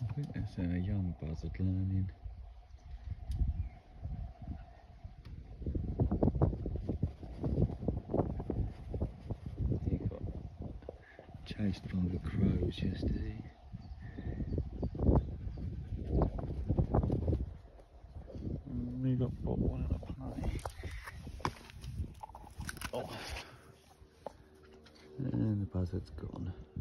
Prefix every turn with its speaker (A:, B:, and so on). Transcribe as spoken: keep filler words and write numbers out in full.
A: I think that's our young buzzard learning. He got chased by the crows yesterday. And he got bought one in a play. Oh. And the buzzard's gone.